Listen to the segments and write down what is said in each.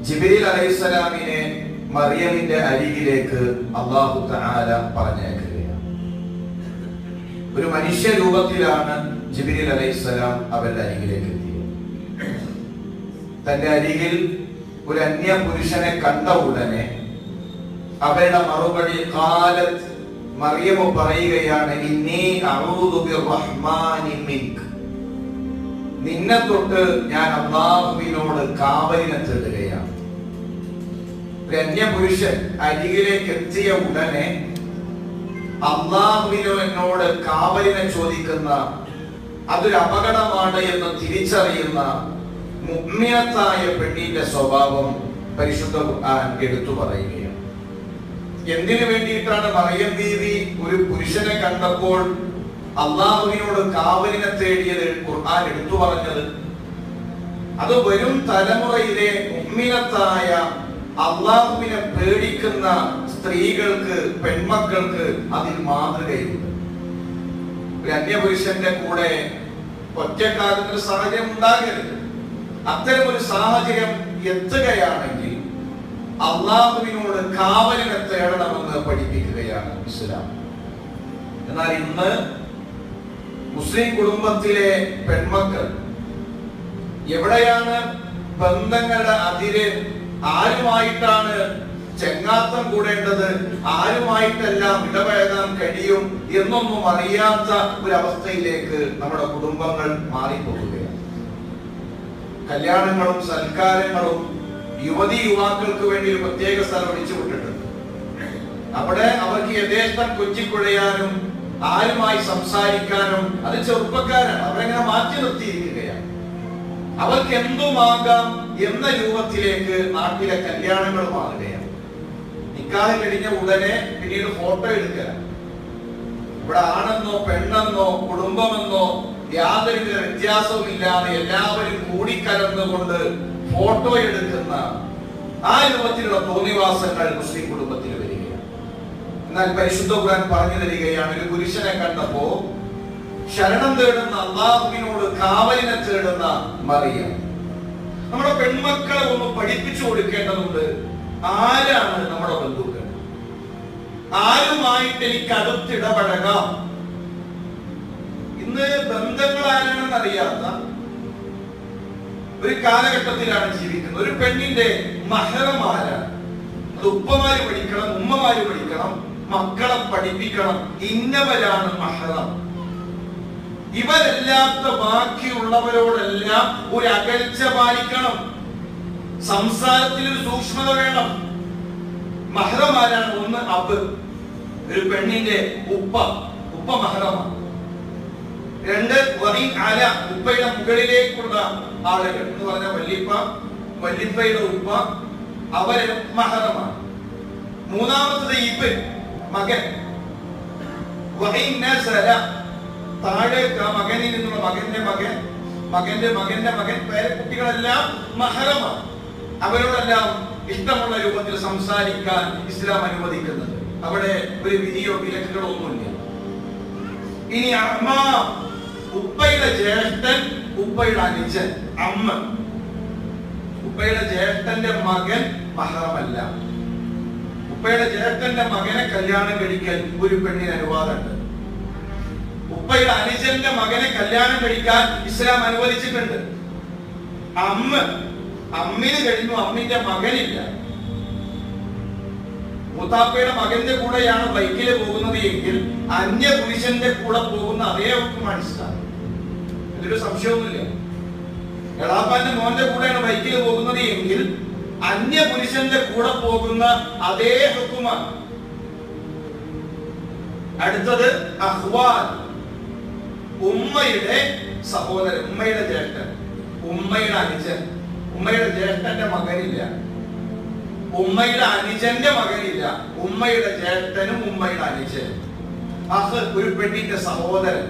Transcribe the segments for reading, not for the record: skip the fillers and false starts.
ജിബ്രീൽ അലൈഹിസ്സലാമിനെ മറിയമിന്റെ അരികിലേക്ക് അല്ലാഹു തആല പറഞ്ഞയക്കുകയാണ്. ഒരു മനുഷ്യ രൂപത്തിലാണ് ജിബ്രീൽ അലൈഹിസ്സലാം അവരുടെ അരികിലേക്ക് എത്തിയത്. തന്റെ അരികിൽ ഒരു അന്യ പുരുഷനെ കണ്ട ഉടനെ അവരുടെ മറുപടി ഖാലത്ത്, മറിയം പറയുകയാണ്, ഇന്നി അഊദു ബിർറഹ്മാനി മിൻക, നിന്നെ തൊട്ട് ഞാൻ അല്ലാഹുവിനോട് കാവലിനെ തേടുകയാണ്. ഒരു അന്യ പുരുഷൻ അരികിലേക്ക് എത്തിയ ഉടനെ അല്ലാഹുവിനോട് കാവലിനെ ചോദിക്കുന്ന, അതൊരു അപകടമാണ് എന്ന് തിരിച്ചറിയുന്ന മുഅ്മിനത്തായ പെണ്ണിന്റെ സ്വഭാവം പരിശുദ്ധ ഖുർആൻ എടുത്തു പറയുകയാണ്. എന്തിനു വേണ്ടിയിട്ടാണ് മറിയം ബീവി ഒരു പുരുഷനെ കണ്ടപ്പോൾ അല്ലാഹുവിനോട് കാവലിനെ തേടിയത് ഖുർആൻ എടുത്തു പറഞ്ഞത്? അത് വരും തലമുറയിലെ മുഅ്മിനത്തായ അല്ലാഹുവിനെ പേടിക്കുന്ന സ്ത്രീകൾക്ക്, പെൺമക്കൾക്ക് അതിൽ മാതൃകയുണ്ട്. ഒരു അന്യപുരുഷന്റെ കൂടെ ഒറ്റക്കാകുന്ന ഒരു സാഹചര്യം ഉണ്ടാകരുത്. അത്തരം ഒരു സാഹചര്യം എത്തുകയാണെങ്കിൽ അല്ലാഹുവിനോട് കാവലിനെ തേടണമെന്ന് പഠിപ്പിക്കുകയാണ് ഇസ്ലാം. എന്നാൽ ഇന്ന് മുസ്ലിം കുടുംബത്തിലെ പെൺമക്കൾ എവിടെയാണ് ബന്ധങ്ങളുടെ അതിര്, ആരുമായിട്ടാണ് ചെങ്ങാത്തം കൂടേണ്ടത്, ആരുമായിട്ടെല്ലാം ഇടപഴകാൻ കഴിയും എന്നൊന്നും അറിയാത്ത ഒരു അവസ്ഥയിലേക്ക് നമ്മുടെ കുടുംബങ്ങൾ മാറിപ്പോകുകയാണ്. കല്യാണങ്ങളും സൽക്കാരങ്ങളും യുവതി യുവാക്കൾക്ക് വേണ്ടി ഒരു പ്രത്യേക സ്ഥലം ഒഴിച്ചു വിട്ടിട്ടുണ്ട്. അവിടെ അവർക്ക് യഥേഷ്ടം കൊച്ചിക്കുഴയാനും ആരുമായി സംസാരിക്കാനും, അത് ചെറുപ്പക്കാരാണ്, അവരെങ്ങനെ മാറ്റി നിർത്തിയിരിക്കുകയാണ്. അവർക്ക് എന്തുമാകാം എന്ന രൂപത്തിലേക്ക് നാട്ടിലെ കല്യാണങ്ങൾ മാറുകയാണ്. നിക്കാഹ് കഴിഞ്ഞ ഉടനെ പിന്നീട് ഫോട്ടോ എടുക്കുക. ഇവിടെ ആണെന്നോ പെണ്ണെന്നോ കുടുംബമെന്നോ യാതൊരു വ്യത്യാസവും ഇല്ലാതെ എല്ലാവരും കൂടിക്കലർന്നുകൊണ്ട് ഫോട്ടോ എടുക്കുന്ന ആ രൂപത്തിലുള്ള തോന്നിവാസങ്ങൾ മുസ്ലിം കുടുംബത്തിൽ വരികയാണ്. എന്നാൽ പരിശുദ്ധ ഖുർആൻ പറഞ്ഞു തരികയാണ്, ഒരു പുരുഷനെ കണ്ടപ്പോ ശരണം തേടുന്ന, അല്ലാഹുവിനോട് കാവലിനെ തേടുന്ന മറിയം. നമ്മുടെ പെൺമക്കളെ ഒന്ന് പഠിപ്പിച്ചു കൊടുക്കേണ്ടതുണ്ട്. ആരാണ് നമ്മുടെ ബന്ധുക്കൾ? ആരുമായിട്ട് എനിക്ക് അടുത്തിടപഴകാം? ഇന്ന് ബന്ധങ്ങൾ ആരാണെന്ന് അറിയാത്ത ഒരു കാലഘട്ടത്തിലാണ് ജീവിക്കുന്നത്. ഒരു പെണ്ണിന്റെ മഹ്റം ആരാണ്? അത് ഉപ്പമാര് പഠിക്കണം, ഉമ്മമാര് പഠിക്കണം, മക്കളെ പഠിപ്പിക്കണം. ഇന്നവരാണ് മഹ്റം. ഇവരല്ലാത്ത ബാക്കിയുള്ളവരോടെല്ലാം ഒരു അകൽച്ച പാലിക്കണം. സംസാരത്തിൽ ഒരു സൂക്ഷ്മത വേണം. മഹ്റം ആരാണ്? ഒന്ന് അബ്, ഒരു പെണ്ണിന്റെ ഉപ്പ മഹ്റമാണ്. രണ്ട് വഹിൻ അല, ഉപ്പയുടെ മുകളിലേക്കുള്ള ആളുകൾ എന്ന് പറഞ്ഞ വല്ലിപ്പയുടെ ഉപ്പ, അവര് മഹ്റമാണ്. മൂന്നാമത്തത് ഇബ്, മകൻ. വഹിൻ നസല, താഴേക്ക് മകനിൽ നിന്നുള്ള മകന്റെ മകൻ, മകന്റെ മകന്റെ മകൻ, പേരക്കുട്ടികളെല്ലാം മഹ്റമാണ്. അവരോടെല്ലാം ഇഷ്ടമുള്ള രൂപത്തിൽ സംസാരിക്കാൻ ഇസ്ലാം അനുവദിക്കുന്നത്. അവിടെ ഒരു വിധിയോ വിലക്കുകളോ ഒന്നുമില്ല. ഇനി അമ്മ, ഉപ്പയുടെ ജ്യേഷ്ഠൻ, ഉപ്പയുടെ അനുജൻ, അമ്മ. ഉപ്പയുടെ ജ്യേഷ്ഠന്റെ മകൻ മഹ്റമല്ല. ഉപ്പയുടെ ജ്യേഷ്ഠന്റെ മകനെ കല്യാണം കഴിക്കാൻ ഒരു പെണ്ണിന് അനുവാദമുണ്ട്. ഉപ്പയുടെ അനുജന്റെ മകനെ കല്യാണം കഴിക്കാൻ ഇസ്ലാം അനുവദിച്ചിട്ടുണ്ട്. അമ്മിന് കഴിഞ്ഞു, അമ്മിന്റെ മകനില്ല. മൂത്താപ്പയുടെ മകന്റെ കൂടെയാണ് ബൈക്കിൽ പോകുന്നത് എങ്കിൽ അന്യ പുരുഷന്റെ കൂടെ പോകുന്ന അതേ ഹുക്കുമാണ് ഇസ്ലാം. ഇതിലൊരു സംശയമൊന്നുമില്ല. എളാപ്പാന്റെ മോന്റെ കൂടെയാണ് ബൈക്കിൽ പോകുന്നത് എങ്കിൽ അന്യ പുരുഷന്റെ കൂടെ പോകുന്ന അതേ ഹുക്കുമാണ്. അടുത്തത് അഹ്വാൻ, ഉമ്മയുടെ സഹോദരൻ, ഉമ്മയുടെ ജ്യേഷ്ഠൻ, ഉമ്മയുടെ അനുജൻ. ഉമ്മയുടെ ജ്യേഷ്ഠന്റെ മകനില്ല, ഉമ്മയുടെ അനുജന്റെ മകനില്ല, ഉമ്മയുടെ ജ്യേഷ്ഠനും ഉമ്മയുടെ അനുജനും. അഹ്, ഒരു പെണ്ണിന്റെ സഹോദരൻ.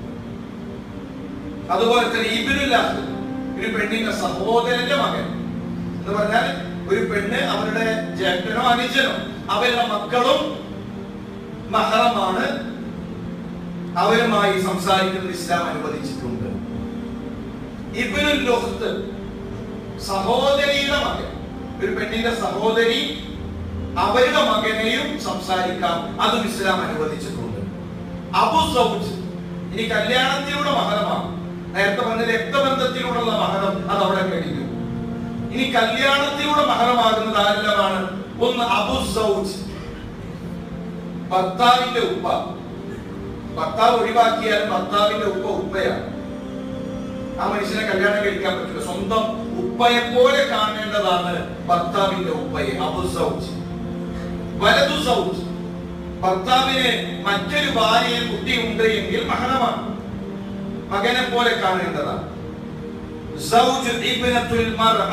അതുപോലെ തന്നെ ഇബ്നുൽ അഹ്, ഒരു പെണ്ണിന്റെ സഹോദരന്റെ മകൻ എന്ന് പറഞ്ഞാൽ ഒരു പെണ്ണ് അവരുടെ ജ്യേഷ്ഠനോ അനുജനോ അവരുടെ മക്കളും മഹ്റമാണ്. അവരുമായി സംസാരിക്കുന്നത് ഇസ്ലാം അനുവദിച്ചിട്ടുണ്ട്. ഇബ്നുൽ ഉഖ്ത്, സഹോദരിയുടെ മകൻ. ഒരു പെണ്ണിന്റെ സഹോദരി അവരുടെ മകനെയും സംസാരിക്കാം, അതും ഇസ്ലാം അനുവദിച്ചിട്ടുണ്ട്. അബു സൗജ് ഇനി കല്യാണത്തിലൂടെ മഹരമാണ്. നേരത്തെ പറഞ്ഞ രക്തബന്ധത്തിലൂടെയുള്ള മഹരം അത് അവിടെ കഴിഞ്ഞു. ഇനി കല്യാണത്തിലൂടെ മഹരമാകുന്നത് ആരെല്ലാമാണ്? ഒന്ന് അബു സൗജ്, ഭർത്താവിന്റെ ഉപ്പ. ഭർത്താവ് ഒഴിവാക്കിയാൽ ഭർത്താവിന്റെ ഉപ്പ ഉപ്പയാണ്. ആ മനുഷ്യനെ കല്യാണം കഴിക്കാൻ പറ്റില്ല. സ്വന്തം ഉപ്പയെ പോലെ കാണേണ്ടതാണ് ഭർത്താവിന്റെ ഉപ്പയെ. അബു സൗജ്. വലതു സൗജ്, ഭർത്താവിന് മറ്റൊരു ഭാര്യയെ കുട്ടിയുണ്ട് എങ്കിൽ മഹരമാണ്, മകനെ പോലെ കാണേണ്ടതാണ്. സൗജ് ഇബ്നത്തുൽ മർഅ,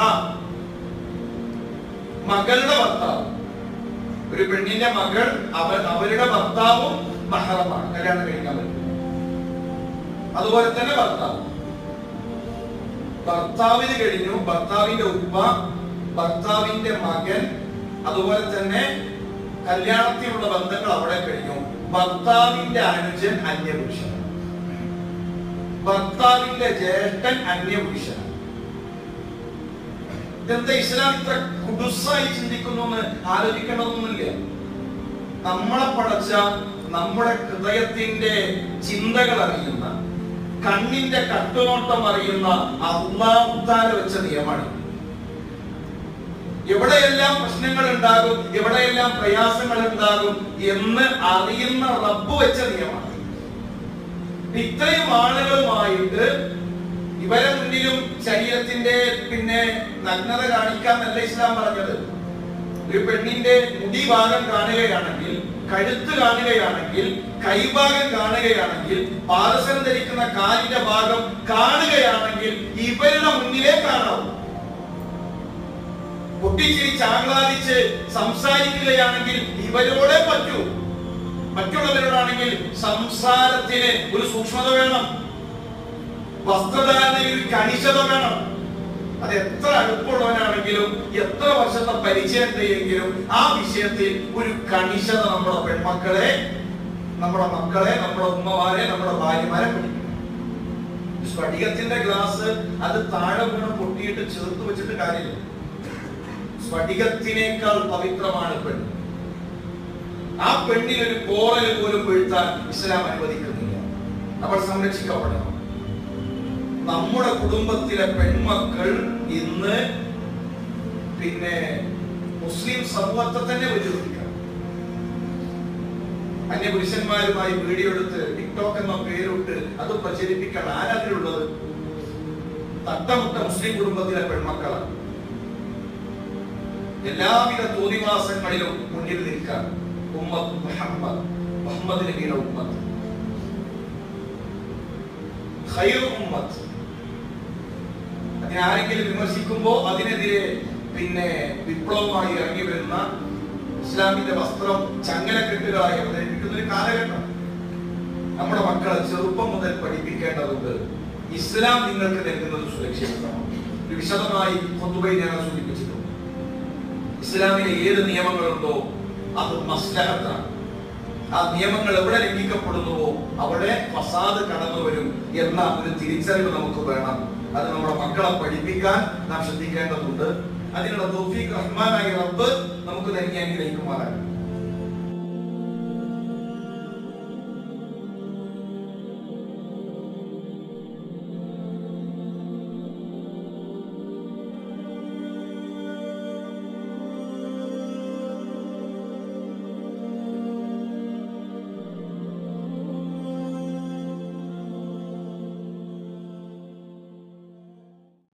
മകളുടെ ഭർത്താവ്. ഒരു പെണ്ണിന്റെ മകൾ അവരുടെ ഭർത്താവും മഹറമാണ്, കല്യാണം കഴിക്കാൻ പറ്റും. അതുപോലെ തന്നെ ഭർത്താവിന് കഴിഞ്ഞു, ഭർത്താവിന്റെ ഉപ്പ, ഭർത്താവിന്റെ മകൻ, അതുപോലെ തന്നെ കല്യാണത്തിലുള്ള ബന്ധങ്ങൾ അവിടെ കഴിഞ്ഞു. ഭർത്താവിന്റെ അനുജൻ അന്യപുരുഷൻ, ഭർത്താവിന്റെ ജ്യേഷ്ഠൻ അന്യപുരുഷൻ. ഇതെന്താ ഇസ്ലാം ഇത്ര കുടുസായി ചിന്തിക്കുന്നു എന്ന് ആലോചിക്കേണ്ടതൊന്നുമില്ല. നമ്മളെ പടച്ച, നമ്മുടെ ഹൃദയത്തിന്റെ ചിന്തകൾ അറിയുന്ന, കണ്ണിന്റെ കട്ടുനോട്ടം അറിയുന്ന അല്ലാഹു തആല വെച്ച നിയമമാണ്. എവിടെയെല്ലാം പ്രശ്നങ്ങൾ ഉണ്ടാകും, എവിടെയെല്ലാം പ്രയാസങ്ങൾ ഉണ്ടാകും എന്ന് അറിയുന്ന റബ്ബ് വെച്ച നിയമമാണ്. ഇത്രയും ആളുകളുമായിട്ട് ഇവരെ മുന്നിലും ശരീരത്തിന്റെ നഗ്നത കാണിക്കാന്നല്ല ഇസ്ലാം പറഞ്ഞത്. ഒരു പെണ്ണിന്റെ മുടി ഭാഗം കാണുകയാണെങ്കിൽ, കഴുത്ത് കാണുകയാണെങ്കിൽ, കൈഭാഗം കാണുകയാണെങ്കിൽ, പാദസരം ധരിക്കുന്ന കാലിന്റെ ഭാഗം കാണുകയാണെങ്കിൽ ഇവരുടെ മുന്നിലേ കാണാവൂ. പൊട്ടിച്ചിരിച്ച് ആഹ്ലാദിച്ച് സംസാരിക്കുകയാണെങ്കിൽ ഇവരോടെ പറ്റൂ. മറ്റുള്ളവരോടാണെങ്കിൽ സംസാരത്തിന് ഒരു സൂക്ഷ്മത വേണം, വസ്ത്രധാരണയിൽ ഒരു കണിശത വേണം. അത് എത്ര അടുപ്പമുള്ളവനാണെങ്കിലും എത്ര വർഷത്തെ പരിചയത്തെയെങ്കിലും ആ വിഷയത്തിൽ ഒരു കണിശത നമ്മുടെ പെൺമക്കളെ, നമ്മുടെ മക്കളെ, നമ്മുടെ ഉമ്മമാരെ, നമ്മുടെ ഭാര്യമാരെ പഠിക്കണം. സ്ഫടികത്തിന്റെ ഗ്ലാസ് അത് താഴെ വീണ് പൊട്ടിയിട്ട് ചേർത്ത് വെച്ചിട്ട് കാര്യമില്ല. സ്ഫടികത്തിനേക്കാൾ പവിത്രമാണ് പെണ്ണ്. ആ പെണ്ണിൽ ഒരു കോറൽ പോലും വീഴ്ത്താൻ ഇസ്ലാം അനുവദിക്കുന്നില്ല. നമ്മൾ സംരക്ഷിക്കപ്പെടണം. നമ്മുടെ കുടുംബത്തിലെ പെൺമക്കൾ ഇന്ന് മുസ്ലിം സമൂഹത്തെ തന്നെ വെല്ലുവിളിക്കണം. അന്യപുരുഷന്മാരുമായി വീഡിയോ എടുത്ത് ടിക്ടോക്ക് എന്ന പേരിട്ട് അത് പ്രചരിപ്പിക്കണം. ആരതിലുള്ളത്? തട്ടമുട്ട മുസ്ലിം കുടുംബത്തിലെ പെൺമക്കളാണ്. എല്ലാവിധ തോന്നിവാസങ്ങളിലും മുന്നിൽ നിൽക്കാൻ ഉമ്മത്ത് മുഹമ്മദ് നബിയുടെ ഉമ്മത്ത്, ഖൈർ ഉമ്മത്ത്. അതിനാരെങ്കിലും വിമർശിക്കുമ്പോ അതിനെതിരെ വിപ്ലവമായി ഇറങ്ങി വരുന്ന ഇസ്ലാമിന്റെ വസ്ത്രം ചങ്ങലക്കെട്ടുകളായി അവതരിപ്പിക്കുന്ന ഒരു കാലഘട്ടം. നമ്മുടെ മക്കളെ ചെറുപ്പം മുതൽ പഠിപ്പിക്കേണ്ടതുണ്ട്. ഇസ്ലാം നിങ്ങൾക്ക് നൽകുന്നത് സുരക്ഷിതമാണ്. ഒരു വിശദമായി ഖുതുബയിൽ ഞാൻ സൂചിപ്പിച്ചിട്ടുണ്ട്. ഇസ്ലാമിലെ ഏത് നിയമങ്ങളുണ്ടോ അത് മസ്ലഹത്താണ്. ആ നിയമങ്ങൾ എവിടെ ലംഘിക്കപ്പെടുന്നുവോ അവിടെ ഫസാദ് കടന്നു വരും എന്ന ഒരു തിരിച്ചറിവ് നമുക്ക് വേണം. അത് നമ്മുടെ മക്കളെ പഠിപ്പിക്കാൻ നാം ശ്രദ്ധിക്കേണ്ടതുണ്ട്. അതിനുള്ള തൗഫീഖ് റഹ്മാനായ റബ്ബ് നമുക്ക് നൽകി അനുഗ്രഹിക്കുമാറാകട്ടെ.